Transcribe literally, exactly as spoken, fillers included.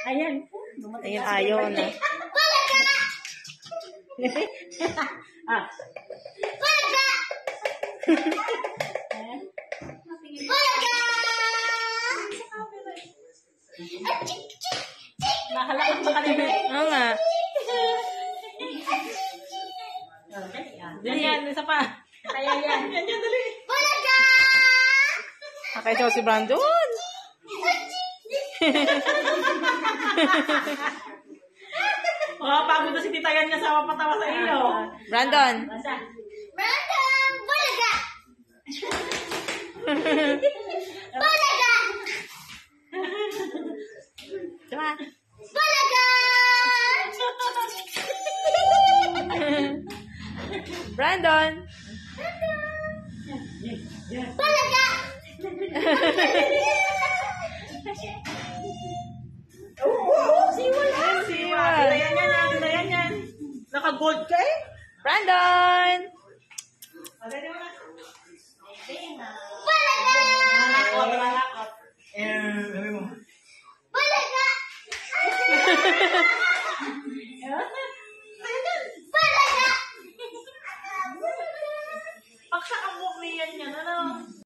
Ayan. Ayun, ayaw na. Ah. Nakalakot pa kanina. Oo nga. Dali yan, isa pa. Kaya yan. Yan yan, dali. Nakaisaw si Brandon. Oh, pagod na si Tita yan niya sa mapatawa sa iyo. Brandon. Brandon, balaga! Balaga! Diba? Balaga! Brandon. Balaga! Siwal. Siwal. Tita yan yan, Tita yan yan. Naka-gold ka eh. Brandon. Pwede mo